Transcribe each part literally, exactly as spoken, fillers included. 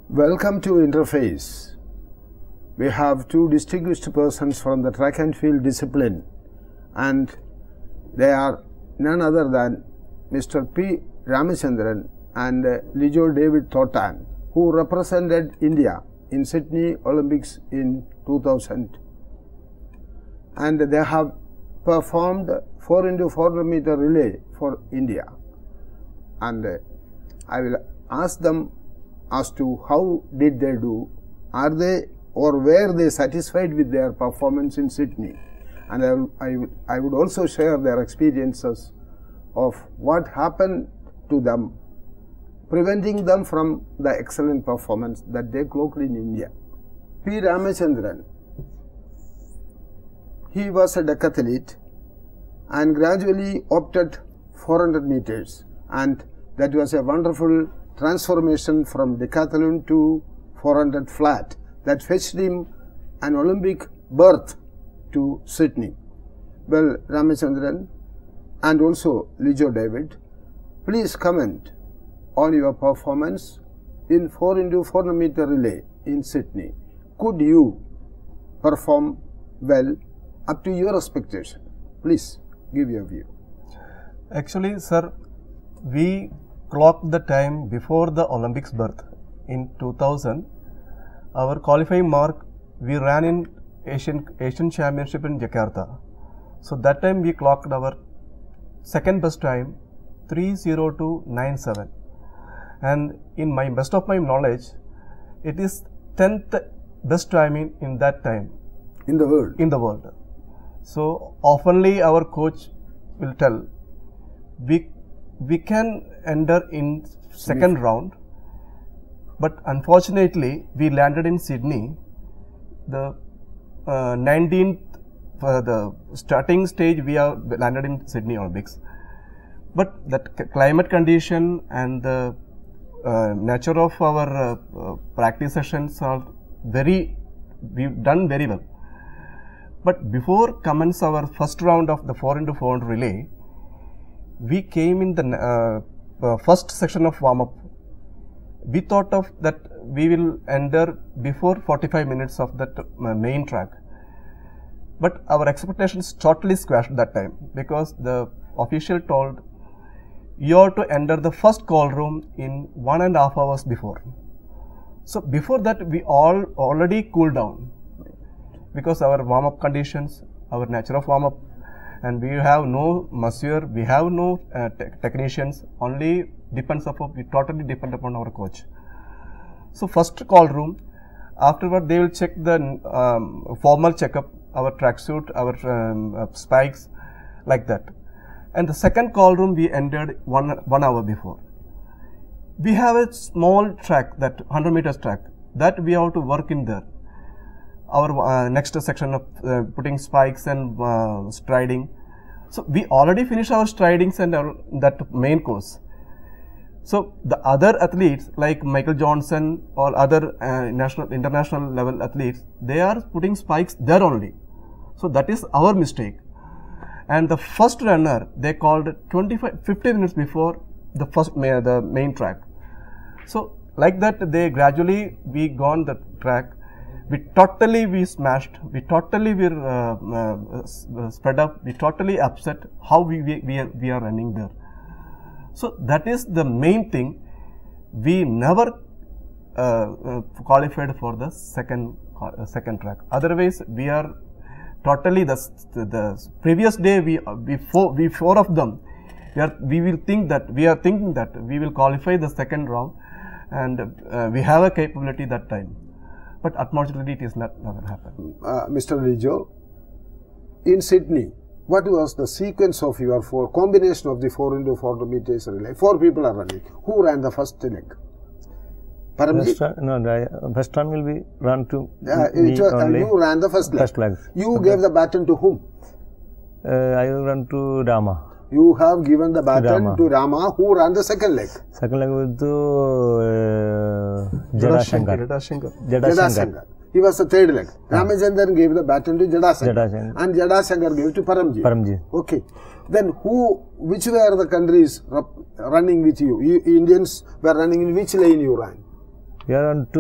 Welcome to Interface. We have two distinguished persons from the track and field discipline, and they are none other than Mister P. Ramachandran and uh, Lijo David Thotan, who represented India in Sydney Olympics in two thousand, and they have performed four into four hundred meter relay for India, and uh, I will ask them as to how did they do, are they or were they satisfied with their performance in Sydney, and I, will, I, would, I would also share their experiences of what happened to them, preventing them from the excellent performance that they clocked in India. P. Ramachandran, he was a decathlete and gradually opted four hundred meters, and that was a wonderful transformation from decathlon to four hundred flat that fetched him an Olympic berth to Sydney. Well, Ramachandran and also Lijo David, please comment on your performance in four into four hundred meter relay in Sydney. Could you perform well up to your expectation? Please give your view. Actually, sir, we clocked the time before the Olympics berth in two thousand. Our qualifying mark we ran in Asian Asian Championship in Jakarta. So that time we clocked our second best time three oh two ninety-seven, and in my best of my knowledge, it is tenth best time in, in that time in the world. In the world. So oftenly our coach will tell we we can enter in second Smith. round, but unfortunately we landed in Sydney. The uh, nineteenth, uh, the starting stage we are landed in Sydney Olympics, but that climate condition and the uh, nature of our uh, uh, practice sessions are very, we've done very well. But before commence our first round of the four into four hundred relay, we came in the uh, uh, first section of warm-up. We thought of that we will enter before forty-five minutes of that uh, main track. But our expectations totally squashed that time, because the official told you have to enter the first call room in one and a half hours before. So before that we all already cooled down, because our warm-up conditions, our nature of warm-up, and we have no masseur, we have no uh, te technicians, only depends upon, we totally depend upon our coach. So first call room, afterward they will check the um, formal checkup, our tracksuit, our um, uh, spikes, like that. And the second call room we entered one, one hour before. We have a small track, that one hundred meters track, that we have to work in there. Our uh, next section of uh, putting spikes and uh, striding. So we already finished our stridings and our, that main course. So the other athletes like Michael Johnson or other uh, national, international level athletes, they are putting spikes there only. So that is our mistake. And the first runner they called twenty-five, fifty minutes before the first the main track. So like that they gradually we gone the track. We totally we smashed, we totally were uh, uh, spread up, we totally upset how we, we, we, are, we are running there. So that is the main thing. We never uh, uh, qualified for the second, uh, second track. Otherwise, we are totally, the, the previous day we, we, four, we four of them, we, are, we will think that, we are thinking that we will qualify the second round, and uh, we have a capability that time. But unfortunately, it is not never happened. Uh, Mister Lijo, in Sydney, what was the sequence of your four, combination of the four into four hundred meters relay? Four people are running. Who ran the first leg? First run, no, the first run will be run to uh, me was, only. You ran the first leg. First leg. You okay. gave the baton to whom? Uh, I will run to Rama. You have given the baton Rama. to Rama, who ran the second leg. Second leg with uh, Jadashankar. Jadashankar. Jadashankar. He was the third leg. Ah. Ramachandran gave the baton to Jadashankar. Jadashankar. And Jadashankar gave to Paramjit. Paramjit. Okay. Then who, which were the countries running with you? You Indians were running in which lane you ran? We are on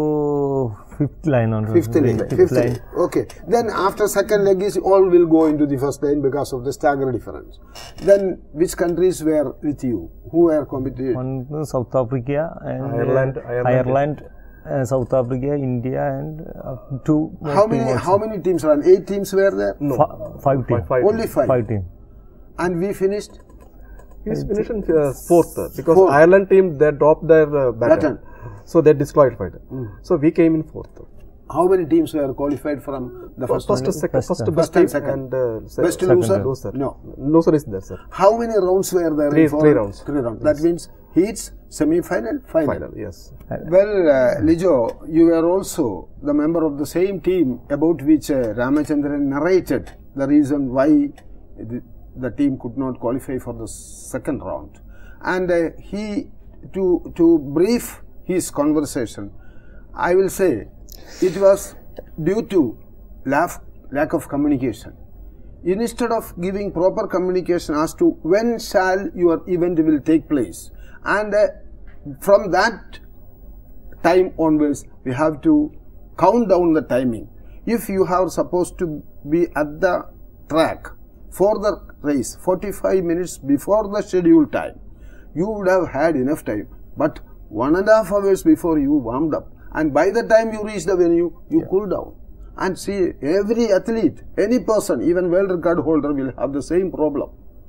to fifth line on Fifth line. fifth Fifth line. line. Okay. Then after second leg is all will go into the first line because of the stagger difference. Then which countries were with you? Who were competing? One uh, South Africa and uh, Ireland, Ireland. Ireland, uh, South Africa, India, and uh, two. more How team many? also. How many teams ran? Eight teams were there. No. Fi- five team. Five, five Only five. Five team. And we finished. He's finished in uh, fourth uh, because Fourth. Ireland team they dropped their uh, baton, Baton. so they disqualified. So we came in fourth. How many teams were qualified from the first? First, round? second, First, first, uh, best first and team second. and uh, se- Best second loser? round. loser. No. Loser is there, sir. How many rounds were there? Three- in four- three rounds. Three rounds. That means heats, semi-final, final. Final, yes. Well, uh, Lijo, you were also the member of the same team about which uh, Ramachandran narrated the reason why the, the team could not qualify for the second round. And uh, he, to, to brief his conversation, I will say it was due to lack, lack of communication. Instead of giving proper communication as to when shall your event will take place, and uh, from that time onwards we have to count down the timing. If you are supposed to be at the track for the race forty-five minutes before the scheduled time, you would have had enough time, but one and a half hours before you warmed up, and by the time you reach the venue you yeah. cool down. And see, every athlete, any person, even world record holder will have the same problem.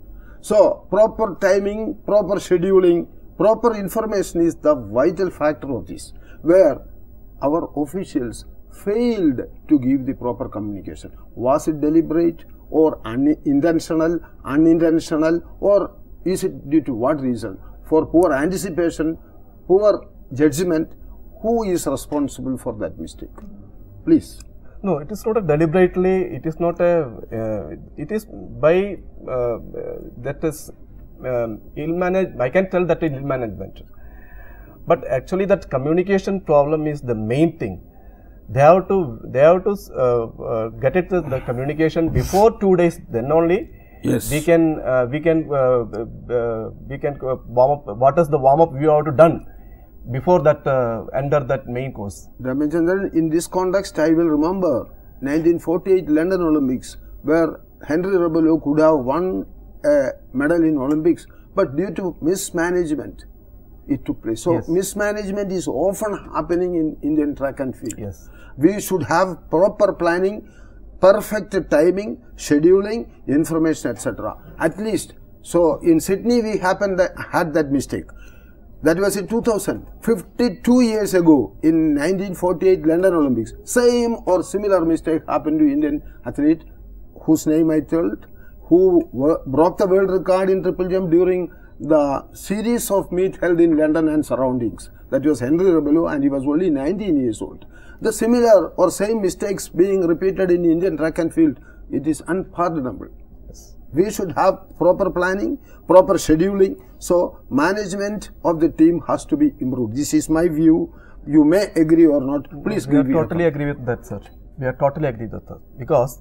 So, proper timing, proper scheduling, proper information is the vital factor of this, where our officials failed to give the proper communication. Was it deliberate or unintentional, unintentional, or is it due to what reason? For poor anticipation, poor judgment, who is responsible for that mistake? Please. No, it is not a deliberately, it is not a, uh, it is by, uh, that is um, ill managed, I can tell that is ill management. But actually that communication problem is the main thing. They have to, they have to uh, uh, get it the, the communication before two days, then only yes. we can, uh, we can, uh, uh, we can uh, warm up, what is the warm up we have to done before that uh, enter that main course. Ramachandran, in this context, I will remember nineteen forty-eight London Olympics, where Henry Rebello could have won a medal in Olympics, but due to mismanagement, it took place. So, yes. mismanagement is often happening in Indian track and field. Yes. We should have proper planning, perfect timing, scheduling, information, et cetera. At least, so in Sydney, we happened that, had that mistake. That was in two thousand, fifty-two years ago, in nineteen forty-eight London Olympics. Same or similar mistake happened to Indian athlete, whose name I told, who were, broke the world record in triple jump during the series of meet held in London and surroundings. That was Henry Rebello, and he was only nineteen years old. The similar or same mistakes being repeated in Indian track and field, it is unpardonable. We should have proper planning, proper scheduling. So, management of the team has to be improved. This is my view. You may agree or not. Please we give me totally agree with that, sir. We are totally agree with that because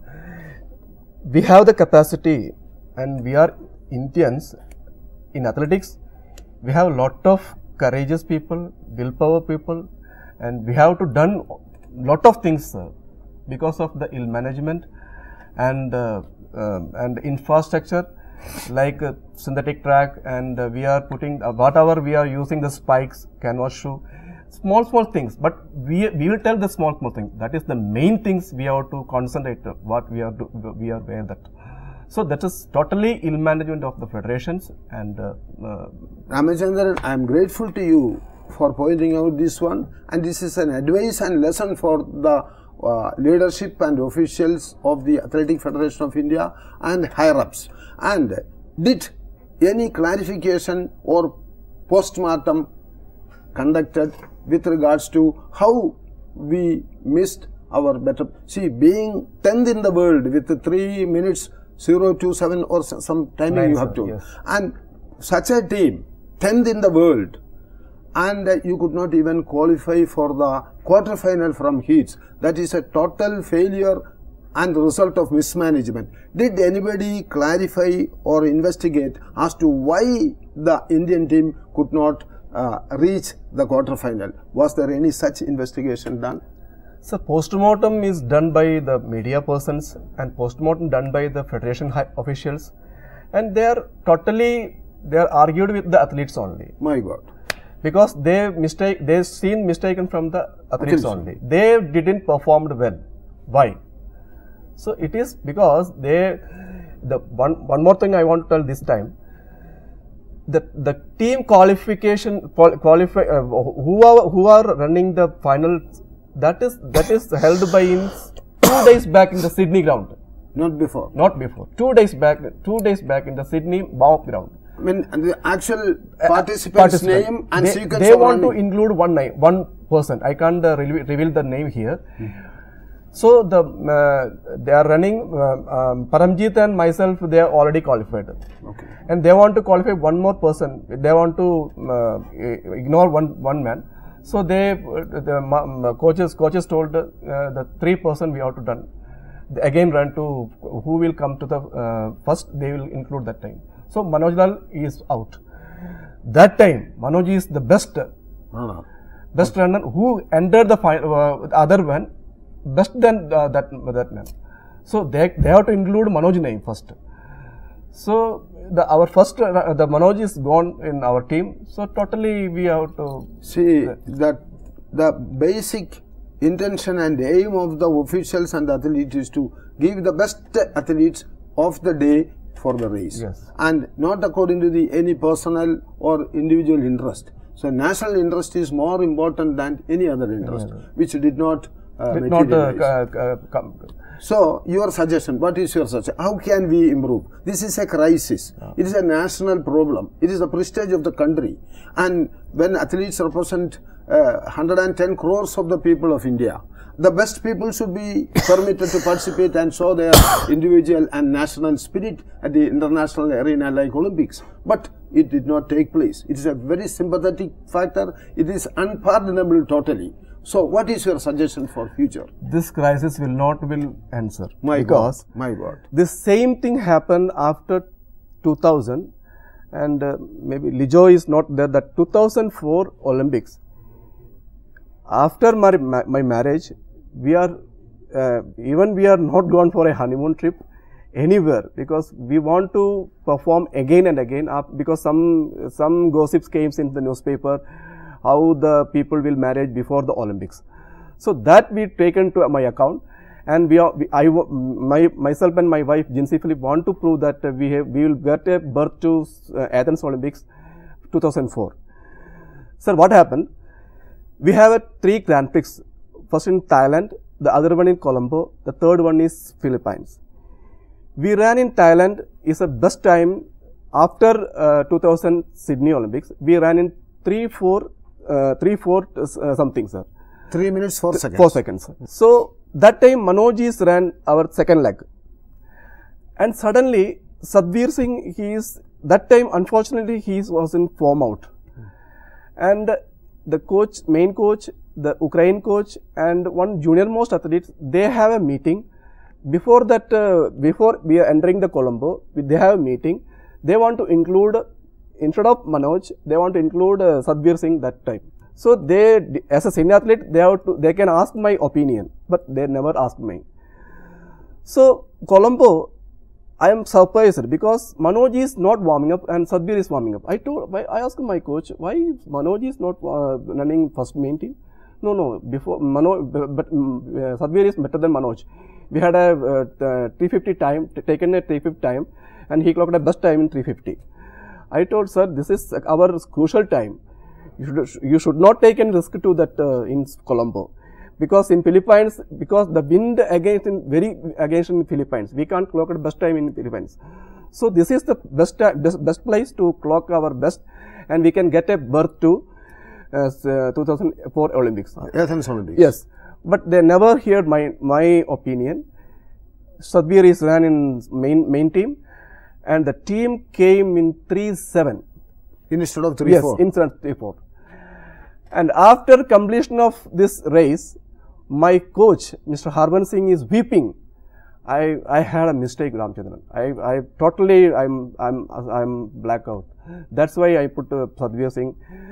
we have the capacity, and we are Indians in athletics. We have a lot of courageous people, willpower people, and we have to done lot of things, sir, because of the ill management and uh, um, and infrastructure like uh, synthetic track, and uh, we are putting uh, whatever we are using the spikes, canvas shoe, small small things, but we we will tell the small small thing. That is the main things we have to concentrate on, what we are do, we are aware that. So that is totally ill management of the federations. And uh, uh, Ramachandran, I am grateful to you for pointing out this one, and this is an advice and lesson for the uh, leadership and officials of the Athletic Federation of India and higher ups. And did any clarification or post-mortem conducted with regards to how we missed our better, see, being tenth in the world with three minutes zero two seven or some timing Nine, you have to, yes. and such a team, tenth in the world, and uh, you could not even qualify for the quarter final from heats. That is a total failure and the result of mismanagement. Did anybody clarify or investigate as to why the Indian team could not uh, reach the quarter final. Was there any such investigation done? So, postmortem is done by the media persons and postmortem done by the federation high officials, and they are totally, they are argued with the athletes only. My God. Because they mistake, they seen mistaken from the athletes Athletes. only. They didn't performed well. Why? So, it is because they, the one, one more thing I want to tell this time, the, the team qualification, qual, qualify, uh, who are, who are running the final, that is, that is held by in two days back in the Sydney ground. Not before. Not before. Two days back, two days back in the Sydney warm-up ground. I mean, the actual participant's Participant. name and they, sequence They of want running. to include one name, one person. I can't uh, reveal, reveal the name here. Mm-hmm. So, the uh, they are running, uh, um, Paramjit and myself, they are already qualified. Okay. And they want to qualify one more person. They want to uh, ignore one, one man. So, they, uh, the uh, coaches, coaches told uh, the three person we have to done. They again run to who will come to the uh, first, they will include that time. So, Manoj Lal is out. That time, Manoj is the best, Ah. best okay. runner who entered the final, uh, other one, best than uh, that, that man. So, they, they have to include Manoj name first. So, the our first, uh, the Manoj is gone in our team. So, totally we have to see uh, that the basic intention and aim of the officials and the athletes is to give the best athletes of the day for the race, yes. and not according to the any personal or individual interest. So, national interest is more important than any other interest, yeah, which did not uh, did not uh, uh, come. So, your suggestion, what is your suggestion? How can we improve? This is a crisis. Yeah. It is a national problem. It is the prestige of the country. And when athletes represent uh, one hundred ten crores of the people of India, the best people should be permitted to participate and show their individual and national spirit at the international arena like Olympics. But it did not take place. It is a very sympathetic factor. It is unpardonable totally. So, what is your suggestion for future? This crisis will not will answer. My because God, my God. The same thing happened after two thousand, and uh, maybe Lijo is not there, that two thousand four Olympics. After my, my, my marriage, we are, uh, even we are not gone for a honeymoon trip anywhere, because we want to perform again and again, uh, because some, some gossips came in the newspaper, how the people will marry before the Olympics. So, that we taken to my account, and we are, we, I, my, myself and my wife Jinsi Philip want to prove that we have, we will get a birth to uh, Athens Olympics two thousand four. Sir, what happened? We have a three Grand Prix, first in Thailand, the other one in Colombo, the third one is Philippines. We ran in Thailand, is the best time after uh, two thousand Sydney Olympics. We ran in three four, uh, three four uh, something, sir. three minutes, four seconds. four seconds. So, that time Manoj is ran our second leg. And suddenly, Sadhvir Singh, he is, that time unfortunately he was in form out. And the coach, main coach, the Ukraine coach and one junior most athletes, they have a meeting. Before that, uh, before we are entering the Colombo, they have a meeting. They want to include, instead of Manoj, they want to include uh, Sadhvir Singh that time. So, they, as a senior athlete, they have to, they can ask my opinion, but they never asked me. So, Colombo, I am surprised because Manoj is not warming up and Sadhvir is warming up. I told, I asked my coach, why Manoj is not uh, running first main team? No, no, before Manoj, but uh, Sadhvir is better than Manoj. We had a uh, three fifty time, taken a three fifty time, and he clocked a best time in three fifty. I told, sir, this is our crucial time. You should, you should not take any risk to that uh, in Colombo. Because in Philippines, because the wind against in very against in Philippines, we can't clock at best time in Philippines. So, this is the best, best, best place to clock our best, and we can get a berth to uh, two thousand four Olympics. Athens Olympics. Yes, but they never heard my, my opinion. Sadhvir is ran in main, main team, and the team came in three seven. Instead of three four? Yes, instead of three four. And after completion of this race, my coach, Mister Harban Singh, is weeping. I, I had a mistake, Ramchandran. I, I totally, I'm, I'm, I'm blackout. That's why I put uh, Sadhvir Singh.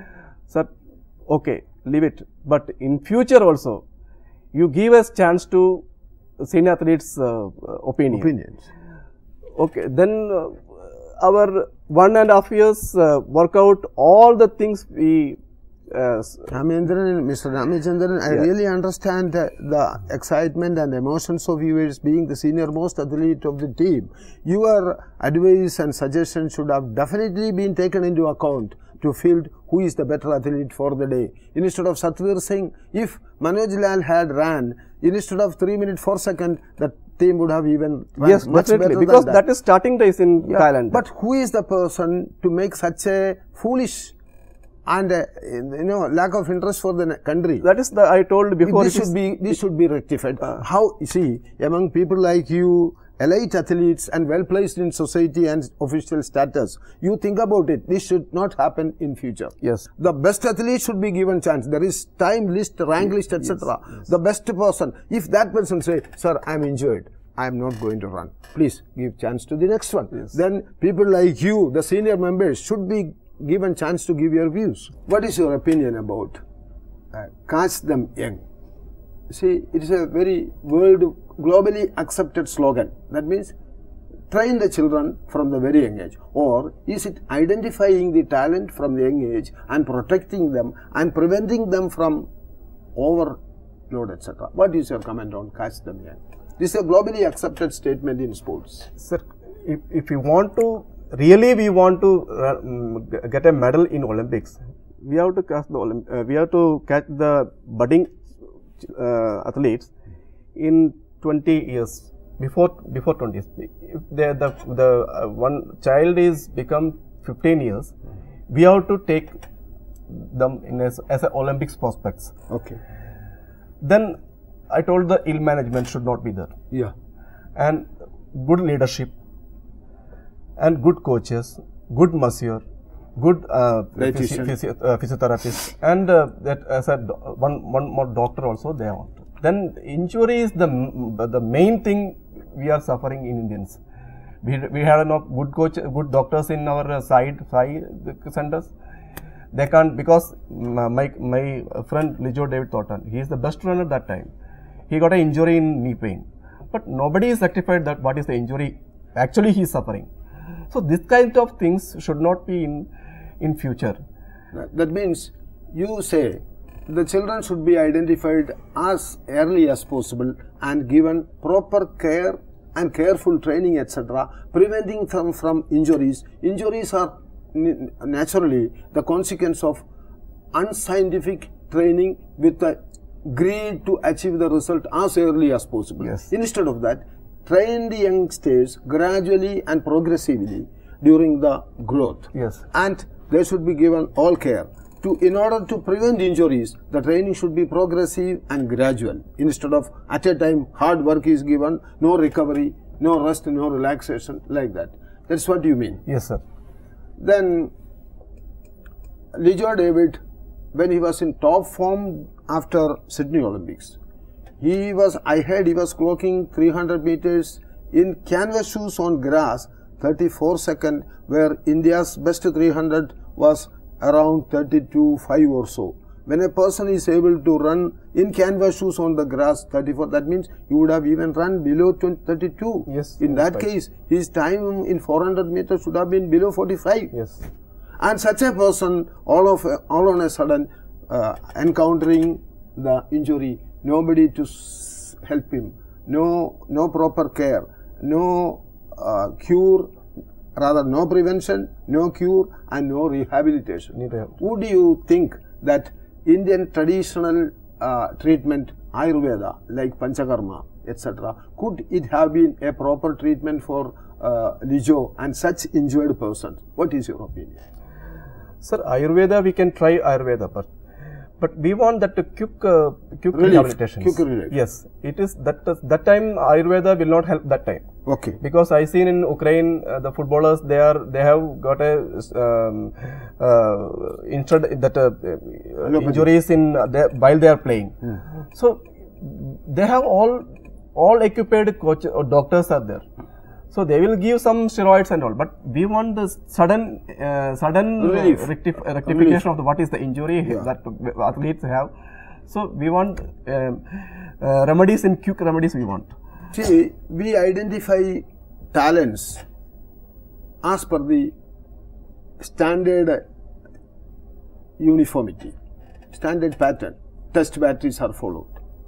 Sir, okay, leave it. But in future also, you give us chance to senior athletes' uh, opinion. Opinions. Okay, then uh, our one and a half years uh, work out all the things we. Uh, Ramendran, Mister Ramachandran, I Yeah. really understand the, the excitement and emotions of you as being the senior most athlete of the team. Your advice and suggestions should have definitely been taken into account to field who is the better athlete for the day. Instead of Satvir Singh, if Manoj Lal had ran, instead of three minutes four seconds, the team would have even run yes, much definitely, better because than that is starting days in Yeah, Thailand. But who is the person to make such a foolish and uh, you know lack of interest for the country? That is the I told before. This it is- should be this should be rectified. How you see among people like you, elite athletes and well placed in society and official status, you think about it. This should not happen in future. Yes. The best athlete should be given chance. There is time list, rank list, et cetera. The best person. If that person say, "Sir, I am injured, I am not going to run. Please give chance to the next one." Yes. Then people like you, the senior members, should be given chance to give your views. What is your opinion about uh, catch them young? See, it is a very world globally accepted slogan. That means train the children from the very young age. Or is it identifying the talent from the young age and protecting them and preventing them from overload, et cetera? What is your comment on catch them young? This is a globally accepted statement in sports. Sir, if, if you want to, really we want to uh, mm, get a medal in Olympics, we have to catch the Olymp uh, we have to catch the budding uh, athletes in twenty years, before before twenty years. If the the, the uh, one child is become fifteen years, we have to take them in as, as a Olympics prospects. Okay. Then I told the ill management should not be there, Yeah. and good leadership, and good coaches, good masseur, good uh, physi Dietitian. physi uh, physiotherapist, and uh, that as a do one one more doctor also they want. Then injury is the m- the main thing we are suffering in Indians. We we had no good coach, good doctors in our uh, side side centers. They can't, because my my friend Lijo David Thornton, he is the best runner that time. He got an injury in knee pain, but nobody is rectified that what is the injury actually he is suffering. So this kind of things should not be in in future. That means you say the children should be identified as early as possible and given proper care and careful training, et cetera, preventing them from injuries. Injuries are naturally the consequence of unscientific training with the greed to achieve the result as early as possible. Yes. Instead of that, train the youngsters gradually and progressively during the growth. Yes. And they should be given all care. To, in order to prevent injuries, the training should be progressive and gradual. Instead of at a time hard work is given, no recovery, no rest, no relaxation, like that. That's what you mean. Yes, sir. Then Lijo David, when he was in top form after Sydney Olympics, he was, I heard he was clocking three hundred meters in canvas shoes on grass, thirty-four second, where India's best three hundred was around thirty-two five or so. When a person is able to run in canvas shoes on the grass, thirty-four, that means you would have even run below thirty-two. Yes, In that's that right. case, his time in four hundred meters should have been below forty-five. Yes. And such a person, all of all on a sudden, uh, encountering the injury, nobody to s help him, no no proper care, no uh, cure, rather no prevention, no cure, and no rehabilitation. Need a- Would you think that Indian traditional uh, treatment, Ayurveda, like Panchakarma, et cetera, could it have been a proper treatment for uh, Lijo and such injured persons? What is your opinion? Sir, Ayurveda, we can try Ayurveda, but but we want that to quick uh, quick Relief, rehabilitation. quick relief. Yes, it is that that time Ayurveda will not help that time. Okay. Because I seen in Ukraine uh, the footballers, they are they have got a um, uh, instead that uh, uh, injuries in uh, their, while they are playing. So they have all all equipped coach or doctors are there. So they will give some steroids and all, but we want the sudden, uh, sudden Relief. rectif rectification Relief. of the, what is the injury Yeah. that athletes have. So we want um, uh, remedies in quick remedies. We want. See, we identify talents as per the standard uniformity, standard pattern. Test batteries are followed.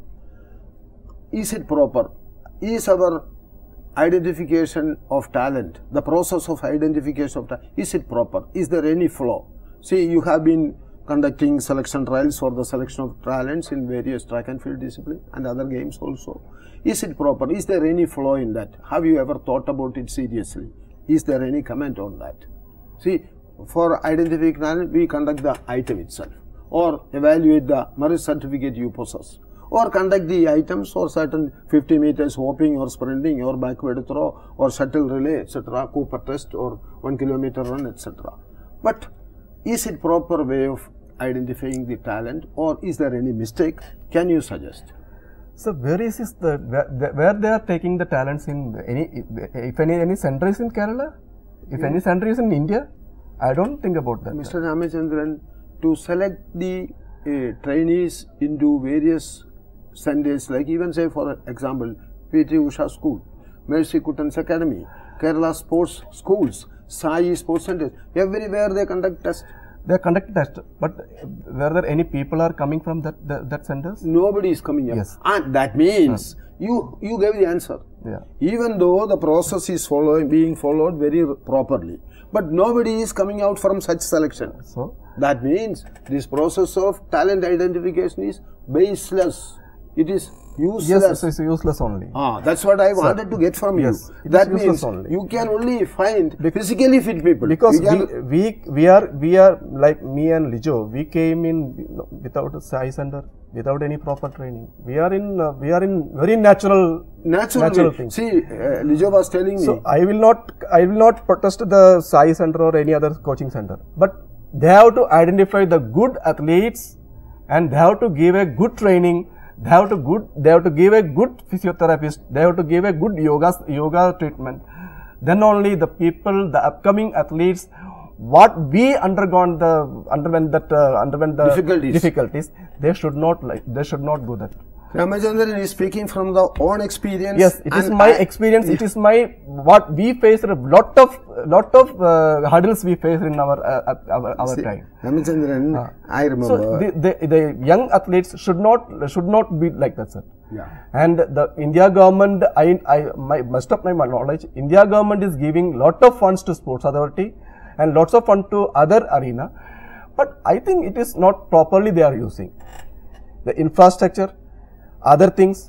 Is it proper? Is our identification of talent, the process of identification of talent, is it proper? Is there any flaw? See, you have been conducting selection trials for the selection of talents in various track and field disciplines and other games also. Is it proper? Is there any flaw in that? Have you ever thought about it seriously? Is there any comment on that? See, for identifying talent, we conduct the item itself, or evaluate the merit certificate you possess, or conduct the items or certain fifty meters hopping or sprinting or backward throw or shuttle relay, et cetera, Cooper test or one kilometer run, et cetera. But is it proper way of identifying the talent, or is there any mistake? Can you suggest? So where is this the where, where they are taking the talents in any, if any any center is in Kerala, if yeah. any center is in India, I don't think about that. Mister Ramachandran, to select the uh, trainees into various centers, like even say for example, P T Usha School, Mercy Kuttans Academy, Kerala Sports Schools, Sai Sports Centers, everywhere they conduct tests. They conduct tests, but whether any people are coming from that that, that centers? Nobody is coming up. Yes. And that means yeah. you you gave the answer. Yeah. Even though the process is following being followed very properly, but nobody is coming out from such selection. So that means this process of talent identification is baseless. It is useless. Yes, it's useless only. Ah, that's what I so, wanted to get from yes, you. That means only. you can only find physically fit people. Because we, we we are we are like me and Lijo. We came in without a Sai center, without any proper training. We are in uh, we are in very natural natural, natural things. See, uh, Lijo was telling so me. So I will not I will not protest the Sai center or any other coaching center, but they have to identify the good athletes and they have to give a good training. They have to good. They have to give a good physiotherapist. They have to give a good yoga yoga treatment. Then only the people, the upcoming athletes, what we undergone the underwent that uh, underwent the difficulties. difficulties. They should not like. They should not do that. Ramachandran is speaking from the own experience. Yes, it is my I, experience. It is my what we faced. A lot of lot of uh, hurdles we faced in our uh, our, our See, time. Ramachandran, uh, I remember. So the, the the young athletes should not should not be like that, sir. Yeah. And the India government, I I my most of my knowledge, India government is giving lot of funds to sports authority and lots of fund to other arena, but I think it is not properly they are using the infrastructure. Other things,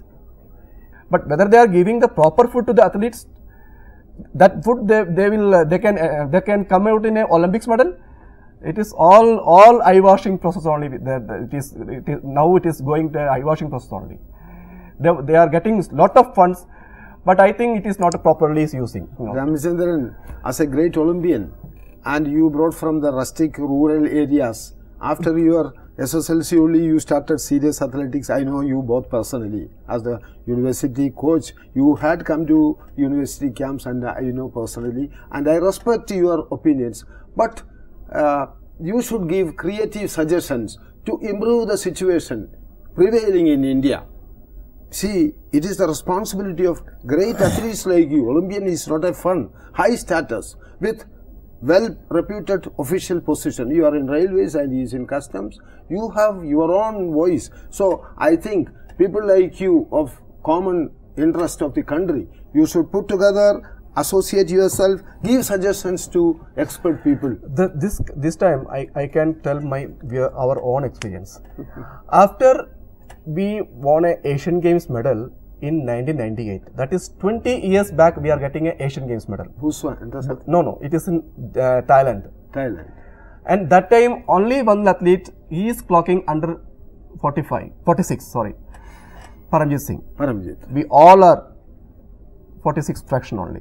but whether they are giving the proper food to the athletes, that food they, they will uh, they can uh, they can come out in a Olympics medal. It is all all eye washing process only. That it is, it is now it is going to eye washing process only. They, they are getting lot of funds, but I think it is not properly using. You know. Ramachandran, as a great Olympian, and you brought from the rustic rural areas. After your S S L C only you started serious athletics. I know you both personally as the university coach. You had come to university camps, and I know personally, and I respect your opinions. But uh, you should give creative suggestions to improve the situation prevailing in India. See, it is the responsibility of great athletes like you. Olympian is not a fun, high status with well-reputed official position. You are in railways and he is in customs. You have your own voice. So, I think people like you of common interest of the country, you should put together, associate yourself, give suggestions to expert people. The, this this time, I, I can tell my our own experience. After we won a Asian Games medal in nineteen ninety-eight. That is twenty years back. We are getting an Asian Games medal. Who's one? No, no. It is in uh, Thailand. Thailand. And that time, only one athlete. He is clocking under forty-five, forty-six. Sorry, Paramjit Singh. Paramjit. We all are forty-six fraction only.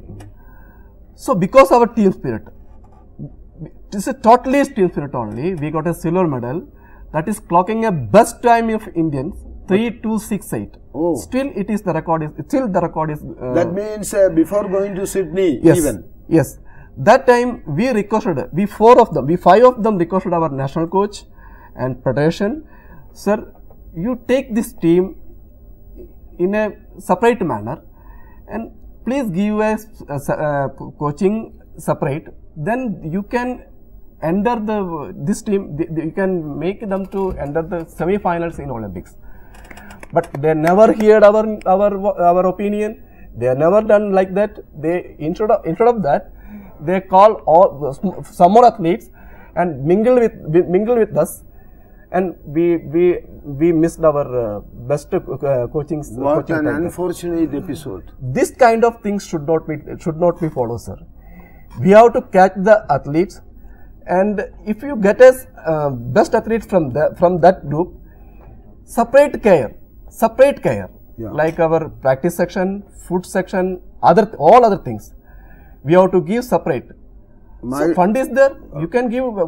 So because of our team spirit, it is a totally team spirit only. We got a silver medal. That is clocking a best time of Indians. three two six eight. Oh. Still, it is the record is still the record is. Uh, that means uh, before going to Sydney, yes, even. Yes. That time we requested, we four of them, we five of them requested our national coach and federation, sir, you take this team in a separate manner and please give us uh, uh, coaching separate. Then you can enter the this team. The, the, you can make them to enter the semi-finals in Olympics. But they never heard our our our opinion. They are never done like that. They instead of instead of that, they call all some more athletes and mingle with mingle with us, and we we we missed our uh, best uh, coaching. What coaching an time. unfortunate episode. This kind of things should not be should not be followed, sir. We have to catch the athletes, and if you get us uh, best athletes from the from that group, separate care, separate care, yeah. like our practice section, food section, other all other things. We have to give separate. My so fund is there. You can give uh,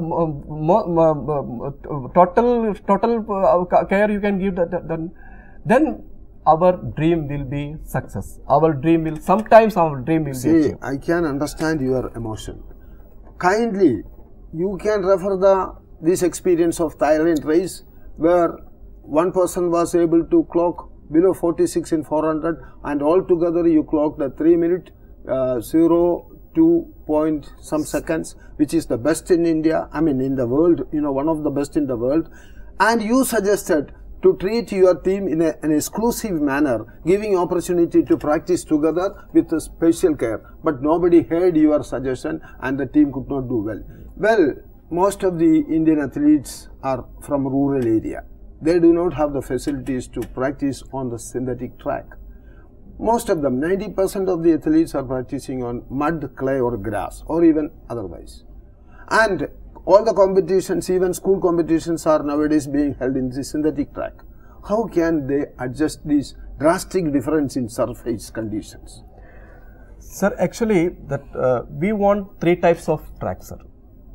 uh, uh, total total uh, care. You can give that. Then, then our dream will be success. Our dream will sometimes our dream will See, be achieved. I can understand your emotion. Kindly, you can refer the this experience of Thailand race where one person was able to clock below forty-six in four hundred, and altogether you clocked a three minute uh, zero two point some seconds, which is the best in India. I mean in the world. You know, one of the best in the world. And you suggested to treat your team in a, an exclusive manner, giving opportunity to practice together with a special care. But nobody heard your suggestion and the team could not do well. Well, most of the Indian athletes are from rural area. They do not have the facilities to practice on the synthetic track. Most of them, ninety percent of the athletes are practicing on mud, clay or grass or even otherwise. And all the competitions, even school competitions, are nowadays being held in the synthetic track. How can they adjust this drastic difference in surface conditions? Sir, actually, that uh, we want three types of tracks, sir.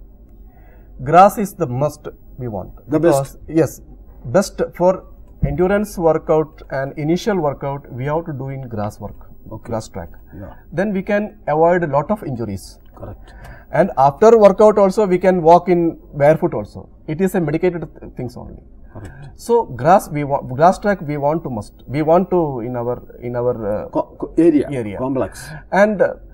Grass is the must we want. The because, best? Yes, best for endurance workout and initial workout, we have to do in grass work, okay. grass track. Yeah. Then we can avoid a lot of injuries. Correct. And after workout also we can walk in barefoot also. It is a medicated th things only. Correct. So grass we want grass track we want to must we want to in our in our uh, co co area, area complex, and uh,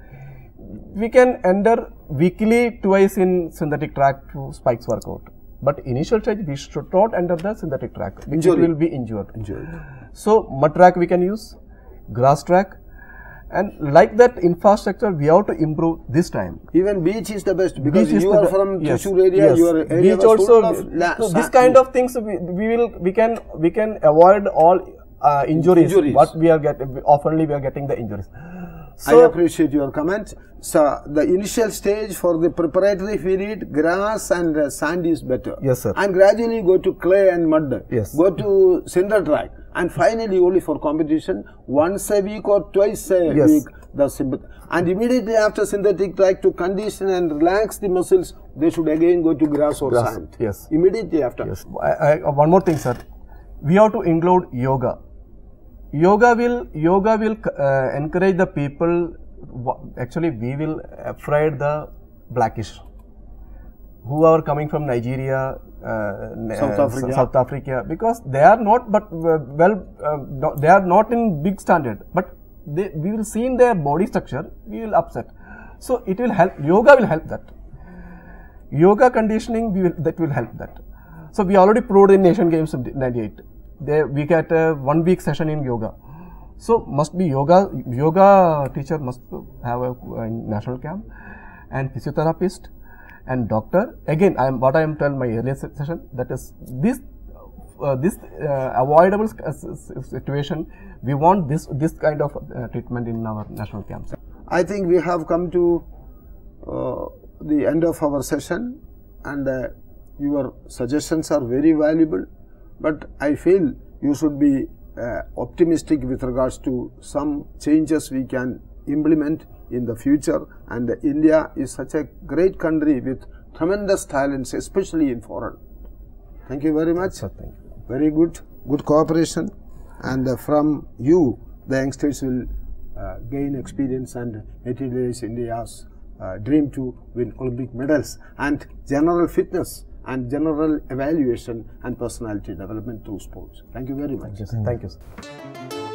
we can enter weekly twice in synthetic track to spikes workout. But initial stage we should not enter the synthetic track, which Injury. will be injured. Injured. So mud track we can use, grass track. And like that infrastructure, we have to improve this time. Even beach is the best because Beach you are from yes, Thrissur area. Yes. Your area Beach was also. full of la So this kind of things we, we will we can we can avoid all uh, injuries, injuries. What we are getting oftenly we are getting the injuries. So, I appreciate your comment. So the initial stage for the preparatory period, grass and uh, sand is better. Yes, sir. And gradually go to clay and mud. Yes. Go to cinder track, and finally only for competition once a week or twice a yes. week. The and immediately after synthetic track, to condition and relax the muscles, they should again go to grass or grass. sand. Yes. Immediately after. Yes. I, I, one more thing, sir. We have to include yoga. Yoga will yoga will uh, encourage the people. Actually, we will afraid the blackish who are coming from Nigeria, uh, South Africa, South Africa, because they are not, but uh, well, uh, no, they are not in big standard. But they, we will see in their body structure, we will upset. So it will help. Yoga will help that. Yoga conditioning, we will, that will help that. So we already proved in Asian Games of ninety-eight. They, we get a one week session in yoga. So must be yoga, yoga teacher must have a, a national camp, and physiotherapist and doctor. Again, I am what I am telling my earlier session, that is this uh, this uh, avoidable situation. We want this this kind of uh, treatment in our national camps. I think we have come to uh, the end of our session, and uh, your suggestions are very valuable. But I feel you should be uh, optimistic with regards to some changes we can implement in the future. And uh, India is such a great country with tremendous talents, especially in foreign. Thank you very much. Sir, thank you. Very good. good cooperation, and uh, from you the youngsters will uh, gain experience and materialize India's uh, dream to win Olympic medals and general fitness and general evaluation and personality development through sports. Thank you very much. Thank you, sir.